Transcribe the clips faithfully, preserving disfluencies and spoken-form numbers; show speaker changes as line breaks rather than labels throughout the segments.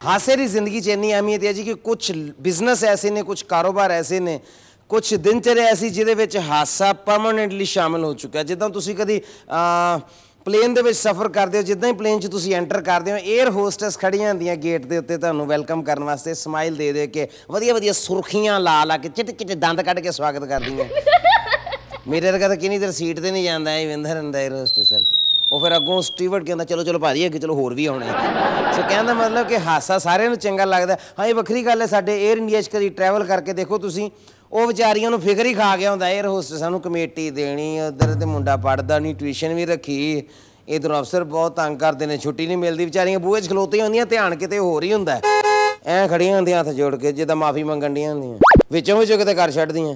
हासे की जिंदगी च इन्नी अहमियत है जी कि कुछ बिजनेस ऐसे ने, कुछ कारोबार ऐसे ने, कुछ दिनचर्या ऐसी जिहदे विच हासा परमानेंटली शामिल हो चुका है। जिद्दां तुसीं कदी प्लेन दे विच सफ़र करते हो, जिद्दां ही प्लेन च तुसीं एंटर करते हो, एयर होस्टस खड़ियां होंदियां गेट के उत्ते तुहानूं वैलकम करने वास्ते, स्माइल दे दे के वधिया वधिया सुर्खियां ला ला के चिट्टे चिट्टे दंद कढ के स्वागत करदियां। मेरे वर्गा तो किन्नी देर सीट ते नहीं जांदा विंदर हुंदा एयर होस्टस। वो फिर अगों स्टीवर्ड कहता चलो चलो भाजी अगे चलो होर भी आने। सो कहने मतलब कि हासा सारिਆਂ ਨੂੰ चंगा लगता। हाँ ये वक्री गल है, साडे एयर इंडिया च कदी ट्रैवल करके देखो तुसीं, ਉਹ ਵਿਚਾਰੀਆਂ ਨੂੰ ਫਿਕਰ ਹੀ ਖਾ ਗਿਆ ਹੁੰਦਾ 에ਅਰ ਹੋਸਟਸਾਂ ਨੂੰ ਕਮੇਟੀ ਦੇਣੀ, ਉੱਧਰ ਤੇ ਮੁੰਡਾ ਪੜ੍ਹਦਾ ਨਹੀਂ, ਟਿਊਸ਼ਨ ਵੀ ਰੱਖੀ, ਇੱਧਰੋਂ ਅਫਸਰ ਬਹੁਤ ਤੰਗ ਕਰਦੇ ਨੇ, ਛੁੱਟੀ ਨਹੀਂ ਮਿਲਦੀ, ਵਿਚਾਰੀਆਂ ਬੂਹੇ 'ਚ ਖਲੋਤੀਆਂ ਹੁੰਦੀਆਂ, ਧਿਆਨ ਕਿਤੇ ਹੋਰ ਹੀ ਹੁੰਦਾ, ਐਂ ਖੜੀਆਂ ਹੁੰਦੀਆਂ ਹੱਥ ਜੋੜ ਕੇ ਜਿੱਦਾਂ ਮਾਫੀ ਮੰਗਣ ਡੀਆਂ ਹੁੰਦੀਆਂ, ਵਿੱਚੋਂ ਵਿੱਚੋਂ ਕਿਤੇ ਕਰ ਛੱਡਦੀਆਂ।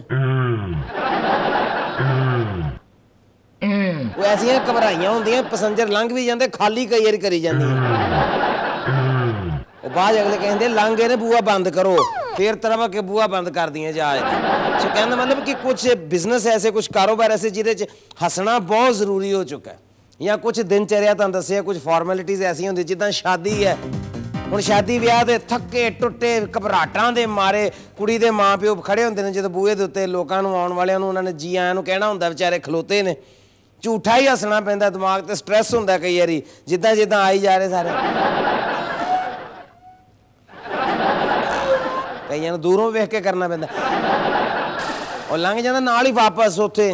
ਉਹ ਐਸੀਆਂ ਘਬਰਾਈਆਂ ਹੁੰਦੀਆਂ, ਪੈਸੰਜਰ ਲੰਘ ਵੀ ਜਾਂਦੇ, ਖਾਲੀ ਕਈ ਵਾਰੀ ਕਰੀ ਜਾਂਦੀਆਂ। ਉਹ ਬਾਅਦ ਅਗਲੇ ਕਹਿੰਦੇ ਲੰਘ ਗਏ ਨੇ ਬੂਹਾ ਬੰਦ ਕਰੋ, फिर तरह के बूहा बंद कर दिए जहाज। सो कहने मतलब कि कुछ बिजनेस ऐसे, कुछ कारोबार ऐसे जिहदे हसना बहुत जरूरी हो चुका है, या कुछ दिनचर्या तुहानूं दस्सिया, कुछ फॉर्मैलिटीज़ ऐसी होंदी जिद्दां शादी है। हुण शादी विआह दे थक्के टुट्टे घबराहटां दे मारे कुड़ी दे माँ प्यो खड़े होंदे ने, जदों बूहे दे उत्ते लोकां नूं आउण वालिआं नूं उन्हां ने जी आइआं नूं कहना हुंदा, विचारे खलोते ने, झूठा ही हसना पैंदा, दिमाग ते स्ट्रैस हुंदा कई वारी, जिद्दां जिद्दां आई जा रहे सारे। कई दूरों वेख के करना पैंदा, और लंघ जाता नाल ही वापस उत्थे,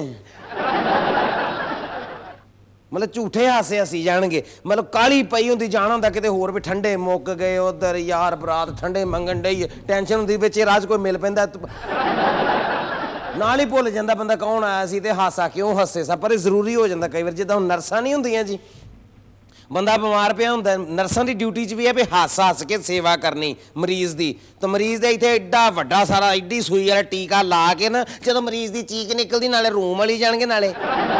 मतलब झूठे हासे हसी जाणगे, मतलब काली पई हुंदी, जाना हुंदा किते होर भी, ठंडे मुक गए उधर, यार बरात ठंडे मंगण डई, टेंशन हुंदी विच राज कोई मिल पैंदा, नाल ही भुल जांदा बंदा कौन आया सी ते हासा क्यों हसे सा। पर जरूरी हो जाता कई बार, जिद्दां हुण नर्सां नहीं हुंदियां जी, बंदा बीमार पिया हुंदा, नर्सां की ड्यूटी च भी है भी हस हस के सेवा करनी मरीज़ की, तो मरीज़ दे इत्थे एड्डा वड्डा सारा एड्डी सूई वाला टीका ला के ना, जदों मरीज़ की चीक निकलती नाले रूम वाली जाणगे, नाले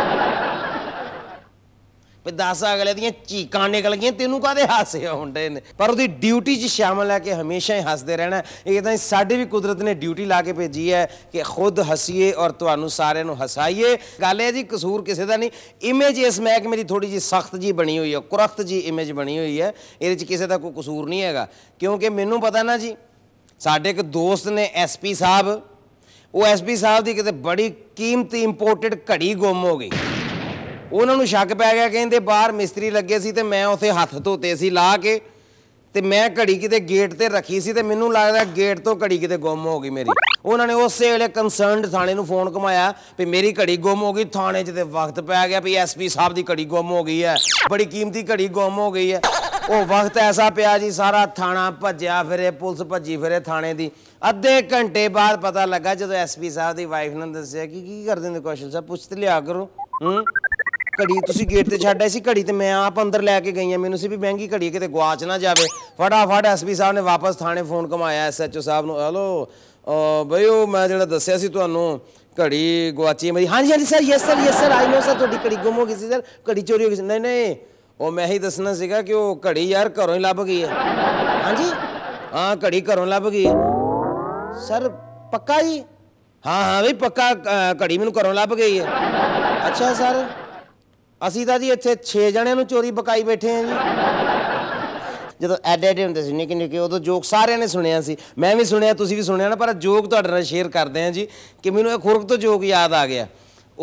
भी दस अगले दियां चीकां निकल गई, तेनों काहदे हासे आउंदे ने, पर उसकी ड्यूटी च शामिल है कि हमेशा ही हसते रहना। इदां साडी भी कुदरत ने ड्यूटी ला के भेजी है कि खुद हसीए और तुहानूं सारिआं नूं हसाइए। गल है जी कसूर किसी का नहीं, इमेज इस महकमे की थोड़ी जी सख्त जी बनी हुई है, कुरख्त जी इमेज बनी हुई है, ये किसी का कोई कसूर नहीं है, क्योंकि मैनूं पता ना जी, साडे एक दोस्त ने एस पी साहब, वो एस पी साहब की किते बड़ी कीमती इंपोर्टेड घड़ी गुम हो गई, उन्होंने शक पै गया, कहते बाहर मिस्त्री लगे सी ते मैं उत्थे हथ धोते सी ला के, ते मैं घड़ी किते गेट ते रखी सी, ते मैनूं लगदा गेट तो घड़ी किते गुम हो गई मेरी। उन्होंने उस वेले कंसर्नड थाने नूं फोन घुमाया भी मेरी घड़ी गुम हो गई, थाने च ते वक्त पै गया भी एस पी साहब की घड़ी गुम हो गई है, बड़ी कीमती घड़ी गुम हो गई है। वो वक्त ऐसा पिया जी, सारा थाना भज्या फिरे, पुलिस भज्जी फिरे थाने की। अद्धे घंटे बाद पता लगा जो एस पी साहब की वाइफ ने दस्सिया कि की करदे ने कौशल साहब, पुछ ते लिया करो, हूँ घड़ी तुसीं गेट ते छड्ड आए सी, घड़ी ते मैं आप अंदर लैके गई, मैनूं सी भी महंगी घड़ी किते गुआच ना जाए। फटाफट एस पी साहब ने वापस थाने फोन घुमाया एस एच ओ साहब नूं, हेलो बई वो मैं जिहड़ा दस्सिया सी तुहानूं घड़ी गुआची है मेरी, हाँ जी हाँ जी sir, yes sir yes sir I know sir, तुहाडी घड़ी गुम हो गई सी सर, घड़ी चोरी हो गई सी। नहीं नहीं वो मैं ही दसना सीगा कि वो घड़ी यार घरों ही लभ गई है। हाँ जी हाँ घड़ी घरों लभ गई है सर, पक्का जी? हाँ हाँ बई पक्का, घड़ी मैनूं घरों लभ गई है। अच्छा सर असी तो जी इत्थे छे जणिਆਂ ਨੂੰ चोरी बकाई बैठे हैं जी। जो एडे एडे होंदे सी निक्के निक्के, उदों जोक सारिਆਂ ने सुनिया सी, मैं भी सुनिया, तुसीं भी सुनिया ना, पर जोक तुहाडे नाल शेयर करते हैं जी कि मैनूं एक खुरक तो जोक याद आ गया।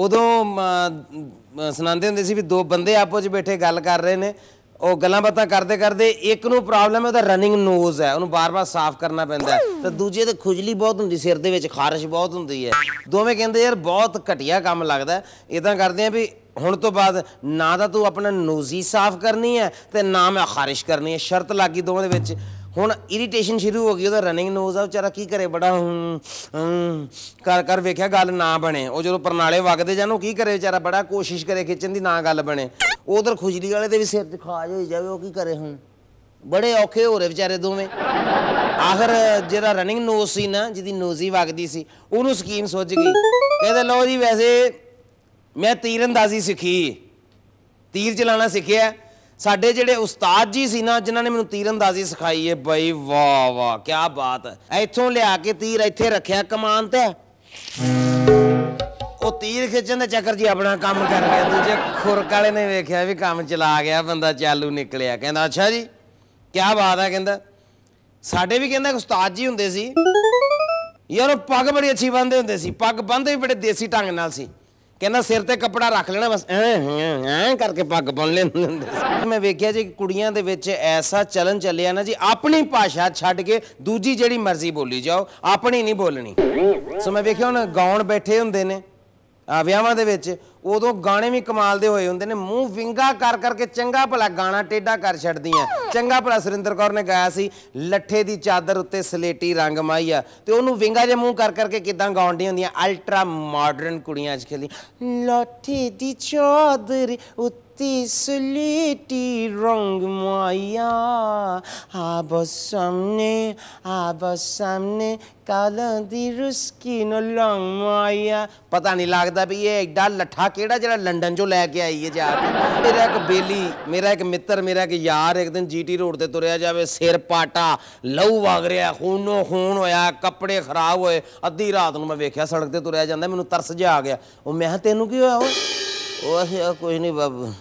उदों सुणांदे हुंदे सी भी दो बंदे आपस च बैठे गल कर रहे ने, ਉਹ ਗੱਲਾਂ ਬਾਤਾਂ ਕਰਦੇ ਕਰਦੇ ਇੱਕ ਨੂੰ ਪ੍ਰੋਬਲਮ ਹੈ, ਉਹਦਾ ਰਨਿੰਗ ਨੋਜ਼ ਹੈ, ਉਹਨੂੰ ਬਾਰ-ਬਾਰ ਸਾਫ਼ ਕਰਨਾ ਪੈਂਦਾ ਹੈ, ਤੇ ਦੂਜੇ ਤੇ ਖੁਜਲੀ ਬਹੁਤ ਹੁੰਦੀ, ਸਿਰ ਦੇ ਵਿੱਚ ਖਾਰਿਸ਼ ਬਹੁਤ ਹੁੰਦੀ ਹੈ। ਦੋਵੇਂ ਕਹਿੰਦੇ ਯਾਰ ਬਹੁਤ ਘਟੀਆ ਕੰਮ ਲੱਗਦਾ, ਇੱਦਾਂ ਕਰਦੇ ਆ ਵੀ ਹੁਣ ਤੋਂ ਬਾਅਦ ਨਾ ਤਾਂ ਤੂੰ ਆਪਣਾ ਨੋਜ਼ੀ ਸਾਫ਼ ਕਰਨੀ ਹੈ ਤੇ ਨਾ ਮੈਂ ਖਾਰਿਸ਼ ਕਰਨੀ ਹੈ, ਸ਼ਰਤ ਲੱਗ ਗਈ ਦੋਵਾਂ ਦੇ ਵਿੱਚ। ਹੁਣ ਇਰੀਟੇਸ਼ਨ ਸ਼ੁਰੂ ਹੋ ਗਈ, ਉਹਦਾ ਰਨਿੰਗ ਨੋਜ਼ ਆ, ਵਿਚਾਰਾ ਕੀ ਕਰੇ, ਬੜਾ ਕਰ ਕਰ ਵੇਖਿਆ ਗੱਲ ਨਾ ਬਣੇ। ਉਹ ਜਦੋਂ ਪਰਨਾਲੇ ਵਗਦੇ ਜਾਣ ਉਹ ਕੀ ਕਰੇ ਵਿਚਾਰਾ, ਬੜਾ ਕੋਸ਼ਿਸ਼ ਕਰੇ ਖਿੱਚਣ ਦੀ, ਨਾ ਗੱਲ ਬਣੇ। ਉਧਰ ਖੁਜਲੀ ਵਾਲੇ ਦੇ ਵੀ ਸਿਰ 'ਚ ਖਾਜ ਹੋਈ ਜਾਵੇ, ਉਹ ਕੀ ਕਰੇ ਹੁਣ, ਬੜੇ ਔਖੇ ਹੋ ਰਹੇ ਵਿਚਾਰੇ ਦੋਵੇਂ। ਆਖਰ ਜਿਹੜਾ ਰਨਿੰਗ ਨੋਜ਼ ਸੀ ਨਾ, ਜਿਹਦੀ ਨੋਜ਼ੀ ਵਗਦੀ ਸੀ, ਉਹਨੂੰ ਸਕੀਮ ਸੁੱਝ ਗਈ। ਕਹਿੰਦੇ ਲਓ ਜੀ ਵੈਸੇ ਮੈਂ ਤੀਰ ਅੰਦਾਜ਼ੀ ਸਿੱਖੀ, ਤੀਰ ਚਲਾਉਣਾ ਸਿੱਖਿਆ। ਸਾਡੇ ਜਿਹੜੇ ਉਸਤਾਦ ਜੀ ਸੀ ਨਾ, ਜਿਨ੍ਹਾਂ ਨੇ ਮੈਨੂੰ ਤੀਰ ਅੰਦਾਜ਼ੀ ਸਿਖਾਈ ਹੈ, ਬਈ ਵਾਹ ਵਾਹ ਕਿਆ ਬਾਤ ਹੈ। ਇੱਥੋਂ ਲਿਆ ਕੇ ਤੀਰ ਇੱਥੇ ਰੱਖਿਆ ਕਮਾਨ ਤੇ, ਉਹ ਤੀਰ ਖਿੱਚਣ ਦੇ ਚੱਕਰ 'ਚ ਆਪਣਾ ਕੰਮ ਕਰ ਗਿਆ। ਦੂਜੇ ਖੁਰਕ ਵਾਲੇ ਨੇ ਵੇਖਿਆ ਵੀ ਕੰਮ ਚਲਾ ਗਿਆ, ਬੰਦਾ ਚਾਲੂ ਨਿਕਲਿਆ। ਕਹਿੰਦਾ ਅੱਛਾ ਜੀ ਕਿਆ ਬਾਤ ਹੈ, ਕਹਿੰਦਾ ਸਾਡੇ ਵੀ ਕਹਿੰਦਾ ਉਸਤਾਦ ਜੀ ਹੁੰਦੇ ਸੀ यार पग बड़ी अच्छी बंदे होंगे सी पग बंदे भी बड़े देसी ढंग नाल सी कहना सिर ते कपड़ा रख लेना बस ऐ करके पग बन लेंदे हुंदे मैं वेखिया जी कुड़ियां दे विच ऐसा चलन चलिया ना जी अपनी भाषा छड्ड के दूजी जिहड़ी मर्जी बोली जाओ अपनी नहीं बोलनी सो मैं वेखिया हुण गाउण बैठे हुंदे ने ਵਿਆਹਾਂ ਦੇ ਵਿੱਚ ਉਦੋਂ ਗਾਣੇ ਵੀ ਕਮਾਲ ਦੇ ਹੋਏ ਹੁੰਦੇ ਨੇ ਮੂੰਹ ਵਿੰਗਾ ਕਰ ਕਰਕੇ ਚੰਗਾ ਭਲਾ ਗਾਣਾ ਟੇਢਾ ਕਰ ਛੱਡਦੀਆਂ ਚੰਗਾ ਭਲਾ ਸੁਰਿੰਦਰ ਕੌਰ ਨੇ ਗਾਇਆ ਸੀ ਲੱਠੇ ਦੀ ਚਾਦਰ ਉੱਤੇ ਸਲੇਟੀ ਰੰਗ ਮਾਈ ਆ ਤੇ ਉਹਨੂੰ ਵਿੰਗਾ ਜੇ ਮੂੰਹ ਕਰ ਕਰਕੇ ਕਿਦਾਂ ਗਾਉਂਦੀਆਂ ਹੁੰਦੀਆਂ ਅਲਟਰਾ ਮਾਡਰਨ ਕੁੜੀਆਂ ਅੱਜ ਕੱਲ੍ਹ ਲੱਠੇ ਦੀ ਚਾਦਰ ਉੱਤੇ ਸਲੇਟੀ ਰੰਗ ਮਾਇਆ ਆਬੋ ਸਾਹਮਣੇ ਆਬੋ ਸਾਹਮਣੇ ਕਾਲਾਂ ਦੀ ਰੁਸਕੀ ਨੂੰ ਲੰਘ ਮਾਇਆ ਪਤਾ ਨਹੀਂ ਲੱਗਦਾ ਵੀ ਇਹ ਐਡਾ ਲੱਠਾ ਕਿਹੜਾ ਜਿਹੜਾ ਲੰਡਨ ਚੋਂ ਲੈ ਕੇ ਆਈ ਹੈ ਜਾ ਕੇ ਮੇਰਾ ਇੱਕ ਬੇਲੀ ਮੇਰਾ ਇੱਕ ਮਿੱਤਰ ਮੇਰਾ ਇੱਕ ਯਾਰ ਇੱਕ ਦਿਨ ਜੀਟੀ ਰੋਡ ਤੇ ਤੁਰਿਆ ਜਾਵੇ ਸਿਰ ਪਾਟਾ ਲਹੂ ਵਗ ਰਿਹਾ ਖੂਨੋ ਖੂਨ ਹੋਇਆ ਕੱਪੜੇ ਖਰਾਬ ਹੋਏ ਅੱਧੀ ਰਾਤ ਨੂੰ ਮੈਂ ਵੇਖਿਆ ਸੜਕ ਤੇ ਤੁਰਿਆ ਜਾਂਦਾ ਮੈਨੂੰ ਤਰਸ ਜਿਹਾ ਆ ਗਿਆ ਉਹ ਮੈਂ ਤੈਨੂੰ ਕੀ ਹੋਇਆ ਓਏ ਉਹ ਅਸੀਂ ਕੁਝ ਨਹੀਂ ਬਾਬੂ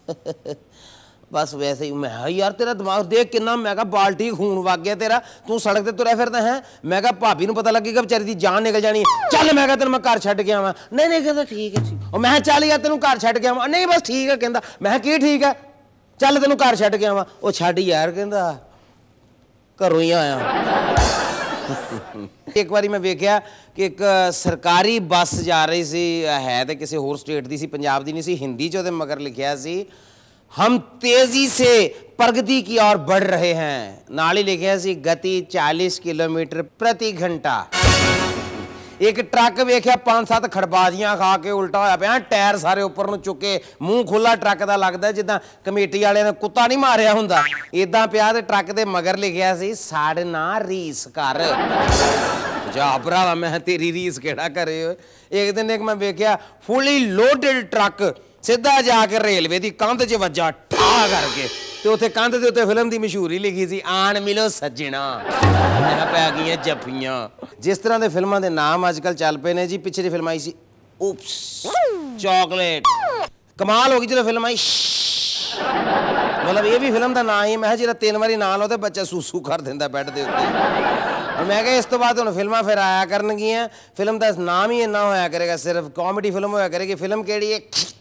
बस वैसे ही मैं यार तेरा दिमाग देख कितना मैं कहा बाल्टी खून वग गया तेरा तू सड़क ते तुरया फिरदा है मैं कहा भाभी नूं पता लगेगा बेचारी दी जान निकल जानी है चल मैं कहा तेन मैं घर छड्ड के आवां नहीं नहीं कहंदा ठीक है ठीक और मैं चल यार तेनों घर छड्ड के आवां नहीं बस ठीक है कहंदा मैं की ठीक है चल तेनों घर छड्ड के आवां ओ छड्ड यार कहंदा घरों ही आया एक बारी मैं वेखिया कि एक सरकारी बस जा रही सी है तो किसी होर स्टेट दी सी पंजाब दी नहीं सी हिंदी च ओहदे मगर लिखिया सी हम तेजी से प्रगति की ओर बढ़ रहे हैं नाल ही लिखिया सी गति चालीस किलोमीटर प्रति घंटा एक ट्रक वेख्या पांच सत्त खड़बाजियां खा के उल्टा होया पिया टायर सारे उपर नूं चुके मुंह खुला ट्रक दा लगदा जिद्दां कमेटी वाले ने कुत्ता नहीं मारिया हुंदा इदां पिया ते ट्रक दे मगर लिखिया सी साढ़े ना रीस कर जा भरावा मैं तेरी रीस केड़ा करे एक दिन एक मैं वेख्या फुली लोडेड ट्रक सीधा जाके रेलवे की कंध च वजा ठा करके तो उत्थे कंध के उत्ते फिल्म की मशहूरी लिखी सी आन मिलो सज्जना पै गई जफ्फियां जिस तरह के फिल्मों के नाम अजकल चल पे ने जी पिछली फिल्म आई सी उप्स चॉकलेट कमाल हो गई जो फिल्म आई मतलब ये भी फिल्म का नाम ही मैं जो तीन बारी ना लो तो बच्चा सूसू कर देंदा बैड के उत्ते मैं कहा इस तो बाद हुण फिल्मां फिर आया करनगियां फिल्म का नाम ही इन्ना होया करेगा सिर्फ कॉमेडी फिल्म होया करेगी फिल्म केड़ी है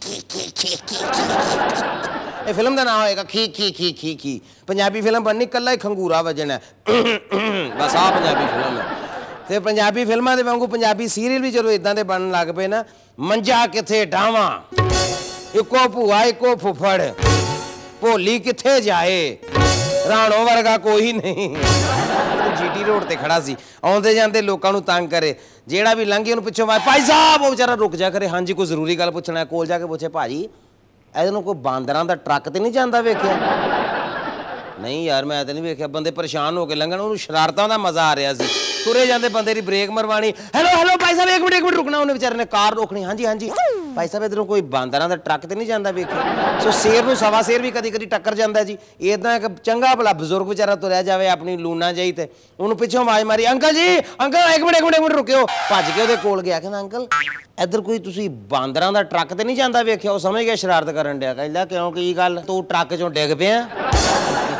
ये फिल्म का नाम होएगा खी खी खी खी खी पंजाबी फिल्म बननी कल्ला ही खंगूरा वजन है बस आ पंजाबी फिल्म है तो पंजाबी फिल्मां दे वांगू पंजाबी सीरीयल भी चलो इदां दे बनन लग पे ना मंजा किथे डावां इको भूआ इको फुफड़ भोली किथे जाए राणो वर्गा कोई नहीं जीटी रोड ते खड़ा सी आउंदे जांदे लोकां नूं तंग करे जेड़ा भी लंघे उहनूं पिछों आवाज़ भाई साहब वो बेचारा रुक जा करे हाँ जी कोई जरूरी गल पुछना है कोल जाके पूछे भाजी इहदे नूं कोई बांदरां दा ट्रक ते नहीं जांदा वेखिया नहीं यार मैं तो नहीं वेखिया बंदे परेशान हो के लंघण उहनूं शरारतां दा मज़ा आ रहा सी तुरे जाते बंदे की ब्रेक मरवानी हेलो हेलो भाई साहब एक मिनट एक मिनट रुकना उन्हें बेचारे ने कार रोकनी हाँ जी हाँ जी भाई साहब इधरों कोई बांदरां दा ट्रक तो नहीं जाता वेखिया सो शेर नूं सवा शेर भी कदी कदी टक्कर जाता जी इदां एक चंगा भला बजुर्ग बेचारा तुरया जाए अपनी लूना जाई ते उन्होंने पिछों आवाज़ मारी अंकल जी अंकल एक मिनट एक मिनट एक मिनट रुकियो भज के ਉਹਦੇ ਕੋਲ ਗਿਆ ਕਹਿੰਦਾ अंकल इधर कोई तुसीं बांदरां दा ट्रक तो नहीं जाता वेखिया वो समझ गया शरारत करन डिया कहंदा क्यों की गल तू ट्रक चों डिग पिया